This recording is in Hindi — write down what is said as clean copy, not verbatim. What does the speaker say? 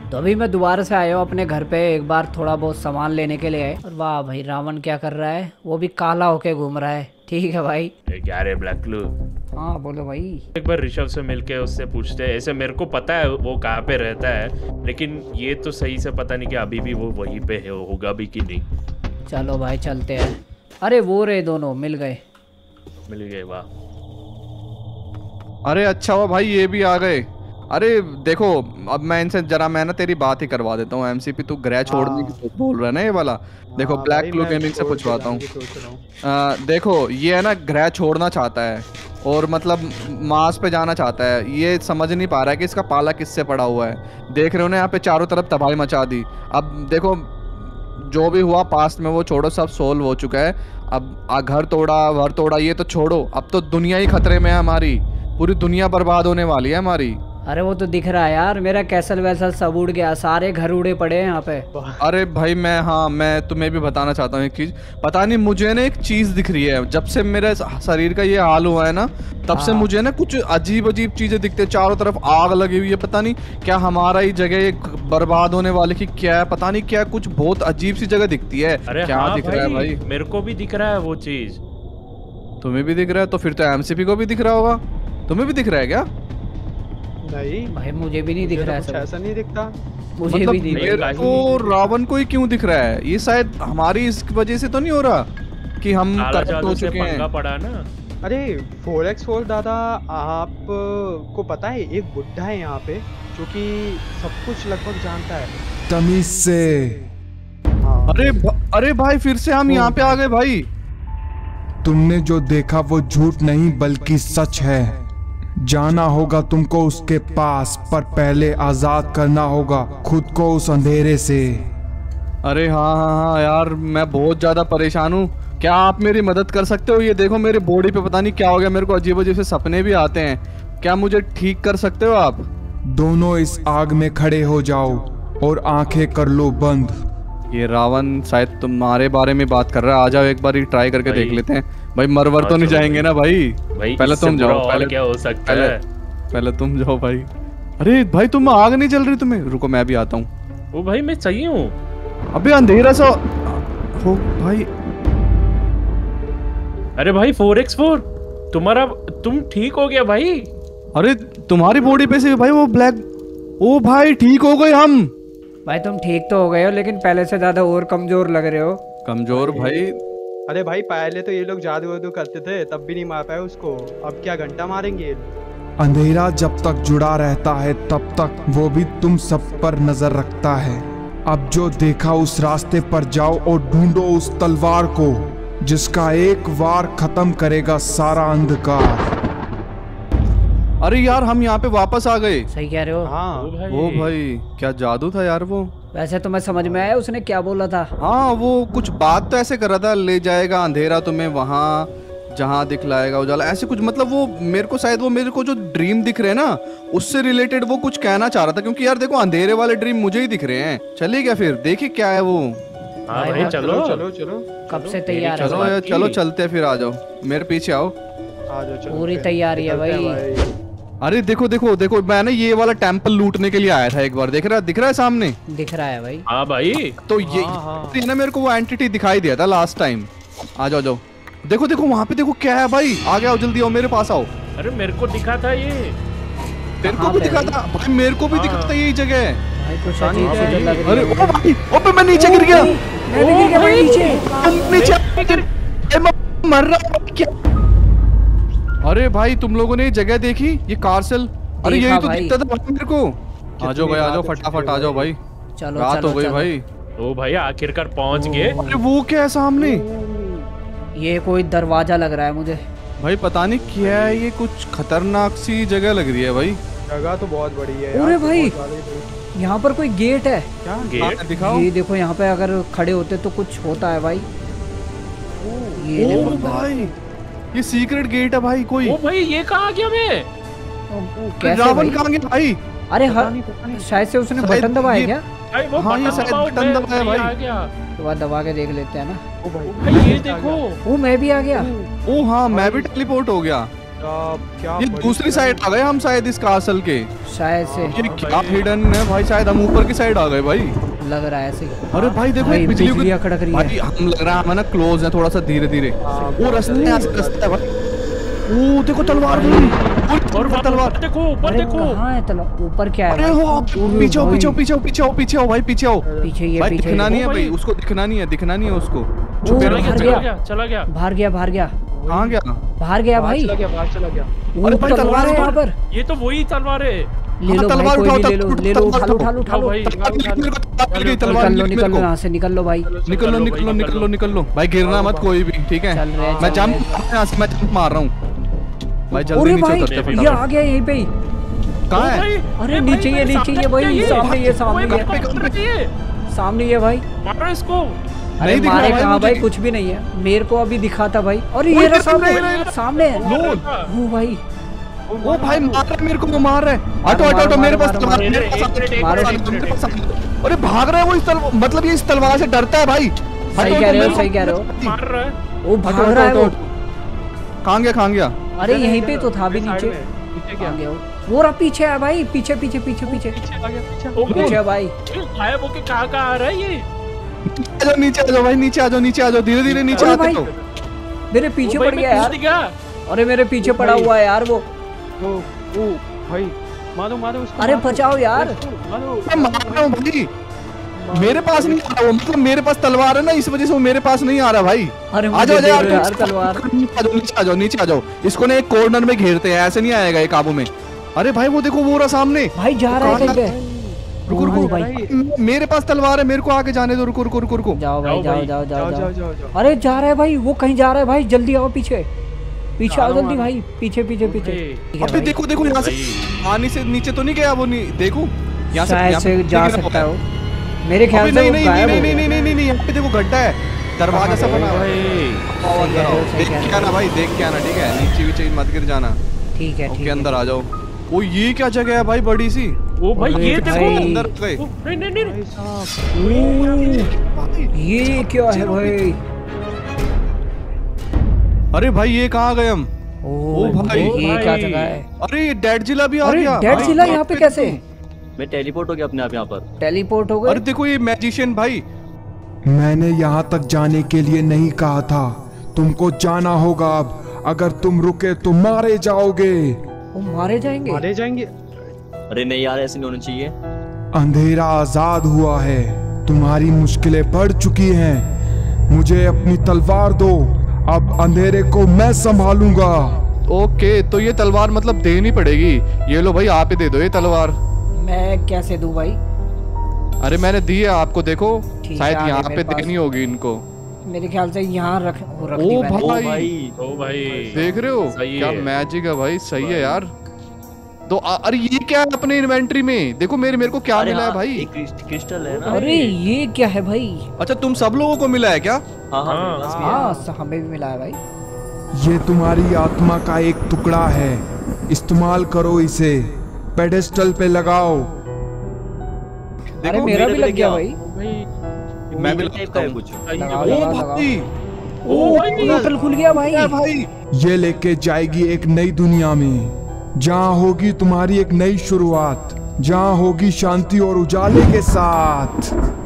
तो अभी मैं दोबारा से आया हूँ अपने घर पे, एक बार थोड़ा बहुत सामान लेने के लिए है। और वाह भाई, रावण क्या कर रहा है, वो भी काला होके घूम रहा है। ठीक है भाई। क्या रे ब्लैक क्लू, हाँ बोलो भाई। एक बार ऋषभ से मिलके उससे पूछते हैं। ऐसे मेरे को पता है वो कहाँ पे रहता है, लेकिन ये तो सही से पता नहीं कि अभी भी वो वहीं पे है, होगा भी कि नहीं। चलो भाई चलते हैं। अरे वो रे, दोनों मिल गए। मिल गए, वाह। अरे अच्छा हुआ भाई ये भी आ गए। अरे देखो, अब मैं इनसे जरा मैं ना तेरी बात ही करवा देता हूँ। एमसीपी तू ग्रह छोड़ने की सोच बोल रहा है ना ये वाला। देखो ब्लैक क्लू गेमिंग से पूछवाता हूँ। देखो ये है ना, ग्रह छोड़ना चाहता है और मतलब मार्स पे जाना चाहता है। ये समझ नहीं पा रहा है कि इसका पाला किससे पड़ा हुआ है। देख रहे हो ना यहाँ पे चारों तरफ तबाही मचा दी। अब देखो जो भी हुआ पास्ट में वो छोड़ो, सब सोल्व हो चुका है। अब घर तोड़ा वर तोड़ा ये तो छोड़ो, अब तो दुनिया ही खतरे में है हमारी। पूरी दुनिया बर्बाद होने वाली है हमारी। अरे वो तो दिख रहा है यार, मेरा कैसल वैसल सब उड़ गया, सारे घर उड़े पड़े हैं यहाँ पे। अरे भाई मैं तुम्हें भी बताना चाहता हूँ एक चीज। पता नहीं मुझे ना एक चीज दिख रही है, जब से मेरे शरीर का ये हाल हुआ है ना तब से मुझे ना कुछ अजीब अजीब चीजें दिखती है। चारों तरफ आग लगी हुई है, पता नहीं क्या हमारा ही जगह ये बर्बाद होने वाली की क्या है, पता नहीं क्या कुछ बहुत अजीब सी जगह दिखती है। अरे क्या हाँ दिख रहा है भाई? मेरे को भी दिख रहा है वो चीज। तुम्हें भी दिख रहा है? तो फिर तो एमसीपी को भी दिख रहा होगा। तुम्हें भी दिख रहा है क्या? नहीं भाई मुझे भी नहीं दिख रहा है सब। ऐसा नहीं दिखता। मुझे मतलब भी नहीं दिख रहा। तो रावण को ही क्यों दिख रहा है? ये शायद हमारी इस वजह से तो नहीं हो रहा कि हम करप्ट हो चुके हैं। पड़ा ना। अरे 4x4 दादा, आप को पता है एक बुड्ढा है यहाँ पे जो कि सब कुछ लगभग जानता है। तमीज से। अरे भाई फिर से हम यहाँ पे आ गए भाई। तुमने जो देखा वो झूठ नहीं बल्कि सच है। जाना होगा तुमको उसके पास, पर पहले आजाद करना होगा खुद को उस अंधेरे से। अरे हाँ यार, मैं बहुत ज्यादा परेशान हूँ। क्या आप मेरी मदद कर सकते हो? ये देखो मेरी बॉडी पे पता नहीं क्या हो गया, मेरे को अजीब अजीब से सपने भी आते हैं। क्या मुझे ठीक कर सकते हो आप? दोनों इस आग में खड़े हो जाओ और आंखें कर लो बंद। ये रावण शायद तुम्हारे बारे में बात कर रहा है। आ जाओ एक बार ही ट्राई करके देख लेते हैं भाई। मरवर तो नहीं जाएंगे ना भाई? पहले तुम जाओ। पहले क्या हो सकता है? पहले तुम जाओ भाई। अरे भाई तुम आग नहीं जल रही तुम्हें? रुको मैं भी आता हूँ। वो भाई मैं सही हूँ। अबे अंधेरा सा हो भाई। अरे भाई 4x4 तुम ठीक हो गया भाई? अरे तुम्हारी बॉडी पे से भाई वो ब्लैक। ओ भाई ठीक हो गए हम। भाई तुम ठीक तो हो गए हो, लेकिन पहले से ज्यादा और कमजोर लग रहे हो। कमजोर भाई? अरे भाई पहले तो ये लोग जादू वादू करते थे तब भी नहीं मार पाए उसको, अब क्या घंटा मारेंगे ये लोग। अंधेरा जब तक जुड़ा रहता है तब तक वो भी तुम सब पर नजर रखता है। अब जो देखा उस रास्ते पर जाओ और ढूंढो उस तलवार को जिसका एक वार खत्म करेगा सारा अंधकार। अरे यार हम यहाँ पे वापस आ गए। सही कह रहे हो। हाँ ओ भाई क्या जादू था यार वो। वैसे तुम्हें समझ में आया उसने क्या बोला था? हाँ वो कुछ बात तो ऐसे कर रहा था, ले जाएगा अंधेरा तुम्हें वहाँ जहाँ दिखलाएगा उजाला, ऐसे कुछ। मतलब वो मेरे को शायद वो मेरे को जो ड्रीम दिख रहे हैं ना उससे रिलेटेड वो कुछ कहना चाह रहा था। क्योंकि यार देखो अंधेरे वाले ड्रीम मुझे ही दिख रहे हैं। चलिए क्या फिर देखिए क्या है वो। हाँ भाई चलो चलो चलो कब से तैयार है? चलो यार चलो चलते हैं फिर। आ जाओ मेरे पीछे आओ। आ जाओ चलो। पूरी तैयारी है भाई। अरे देखो देखो देखो, मैं ना ये वाला टेम्पल लूटने के लिए आया था एक बार। दिख रहा है सामने? दिख रहा है भाई। हाँ भाई। तो ये ना मेरे को वो एंटिटी दिखाई दिया था लास्ट टाइम। आ जाओ जाओ। देखो देखो वहाँ पे देखो क्या है भाई। आ गया, जल्दी आओ मेरे पास आओ। अरे मेरे को दिखा था ये। तेरे को भी दिखा था भाई? मेरे को भी दिखा था यही जगह। भाई कुछ अजीब सी लग रही है। अरे ओ भाई, ओपे मैं नीचे गिर गया। मैं भी गिर गया भाई नीचे। मैं मर रहा हूँ क्या? अरे भाई तुम लोगों ने ये जगह देखी? ये कार्सल। अरे यही तो दिखता था भाई मेरे को। आ जाओ भाई, आ जाओ फटाफट आ जाओ भाई। चलो रात हो गई भाई। ओ भाई आखिरकार पहुंच गए। अरे वो क्या है सामने? ये कोई दरवाजा लग रहा है मुझे भाई पता नहीं क्या है ये, कुछ खतरनाक सी जगह लग रही है भाई। जगह तो बहुत बड़ी है। अरे भाई यहाँ पर कोई गेट है क्या? गेट दिखाओ। ये देखो यहाँ पे अगर खड़े होते तो कुछ होता है भाई। ये देखो भाई ये सीक्रेट गेट है भाई कोई। ओ भाई ये कहाँ गया मैं? कैसे रावण भाई? कहाँ गया भाई? अरे शायद से उसने बटन दबाया क्या? भाई वो हाँ, ये शायद बटन दबाया भाई। आ गया। तो बाद दबा के देख लेते हैं ना। भाई ये देखो। वो मैं भी आ गया। ओ हाँ मैं भी टेलीपोर्ट हो गया। क्या ये बड़ी दूसरी साइड आ गए हम शायद इस कासल के। शायद से ये क्या हिडन है भाई, शायद हम ऊपर की साइड आ गए भाई। लग रहा है ऐसे ही। अरे भाई देखो भाई, बिजली बिजलियां कड़क रही है। भाई हम लग रहा है ना क्लोज है थोड़ा सा, धीरे धीरे वो रास्ते है भाई। ओ देखो तलवार और तलवार देखो ऊपर अरे देखो। कहाँ है तलवार? ऊपर क्या है अरे भाई? हो पीछे भाई। पीछे आओ भाई, पीछे आओ पीछे ये भाई। पीछे दिखना नहीं है ओ भाई, भाई। उसको दिखना नहीं है उसको। वो चला बाहर गया गया। चला गया। बाहर गया कहाँ गया? बाहर गया भाई। बाहर चला गया। वो अरे भाई, तलवार है यहाँ पर। ये तो वही तलवार है। ले लो भाई, तलवार कोई उठाओ, भी ले लो, तलवार ले लो, उठा लो, उठा लो, उठा उठाओ लो। भाई। निकल लो यहाँ से, निकल लो भाई। निकल लो भाई, गिरना मत कोई भी, ठीक है? चल रहे हैं, मैं चल जंप रहे हैं। मैं जंप मार रहा हूँ भाई, जल्दी अरे नीचे भाई उतरते ये फटाफट। आ गया यहीं पे ही। कहाँ है? अरे नीचे ये भाई, सामने ये सामने ये भाई। मारो इसको। अरे नहीं दिख रहा मारे भाई कहाँ मुझे। भाई, कुछ भी नहीं है। मेरे को अभी दिखा था भाई। और ये रहा सामने सामने। वो भाई वो भाई मार रहा है मेरे को, वो मार रहा है। हटो मेरे पास तलवार, मेरे पास। अरे भाग रहा है वो इस तलवार, मतलब ये इस तलवार से डरता है भाई। सही कह रहे हो। मार रहा है। वो भाग रहा है वो। कहाँ गया? अरे यहीं पे तो था भी नीचे। क्या? आ गया वो रहा, पीछे है भाई, पीछे ओ है भाई। गायब होके कहाँ आ रहा है ये? नीचे आ जाओ भाई, नीचे आ जाओ, धीरे नीचे अरे आते भाई, तो। मेरे पीछे पड़ गया यार। क्या? अरे मेरे पीछे पड़ा हुआ है यार वो। ओ भाई मारो उसको। अरे बचाओ यार। मैं मार रहा हूँ भाई, मेरे पास नहीं आ रहा वो, मतलब मेरे पास तलवार है ना, इस वजह से वो मेरे पास नहीं आ रहा भाई। अरे आ जाओ यार तलवार। नीचे आ जाओ। इसको ना एक कॉर्नर में घेरते हैं, ऐसे नहीं आएगा ये काबू में। अरे भाई वो देखो, वो रहा सामने भाई जा रहा है कहीं पे। रुको भाई मेरे पास तलवार है, मेरे को आके जाने दो। रुको जाओ भाई, जाओ। जाओ। अरे जा रहा है भाई, वो कहीं जा रहा है भाई। जल्दी आओ, पीछे आओ जल्दी भाई, पीछे। अबे देखो यहाँ से पानी से नीचे तो नहीं गया वो, नहीं देखो यहाँ शायद से जा सकता है वो, मेरे ख्याल से। नहीं, यहाँ पे देखो गड्ढा है, दरवाजा सा बना हुआ है। देख के आना भाई, देख के आना, ठीक है? नीचे मत गिर जाना, ठीक है? ओके अंदर आ जाओ। वो ये क्या जगह है भाई, बड़ी सी? ओ भाई ये देखो अंदर गए। नहीं ये क्या है भाई? अरे भाई ये कहाँ गए हम? ओ भाई, ये क्या जगह है? अरे ये डेड जिला भी आ अरे गया। डेड जिला यहाँ पे कैसे? मैं टेलीपोर्ट हो गया अपने आप यहाँ पर। टेलीपोर्ट हो गए? अरे देखो ये मैजिशियन भाई। मैंने यहाँ तक जाने के लिए नहीं कहा था, तुमको जाना होगा अब। अगर तुम रुके तो मारे जाओगे। वो मारे जाएंगे? अरे नहीं यार, ऐसे नहीं होना चाहिए। अंधेरा आजाद हुआ है, तुम्हारी मुश्किलें बढ़ चुकी हैं। मुझे अपनी तलवार दो, अब अंधेरे को मैं संभालूंगा। ओके, तो ये तलवार मतलब देनी पड़ेगी। ये लो भाई, आप ही दे दो ये तलवार। मैं कैसे दूं भाई? अरे मैंने दी है आपको, देखो शायद यहाँ पे मेरे पास। देनी होगी इनको। मेरे ख्याल से यहाँ रख ओ दी मैंने। भाई, ओ भाई देख रहे हो सही क्या है। मैजिक है भाई, सही है यार। तो अरे ये क्या है अपने इन्वेंटरी में? देखो मेरे को क्या अरे मिला है हाँ, भाई? एक क्रिस्टल है ना। अरे ये क्या है भाई? अच्छा तुम सब लोगों को मिला है क्या? हाँ मेरे पास भी है। हाँ हमें भी मिला है भाई। ये तुम्हारी आत्मा का एक टुकड़ा है, इस्तेमाल करो इसे, पेडेस्टल पे लगाओ। अरे मेरा भी लग गया भाई। मैं भी टाइप का है कुछ। लगाओ, ओ लगाओ, भाई, पोर्टल खुल गया भाई। भाई ये लेके जाएगी एक नई दुनिया में, जहाँ होगी तुम्हारी एक नई शुरुआत, जहाँ होगी शांति और उजाले के साथ।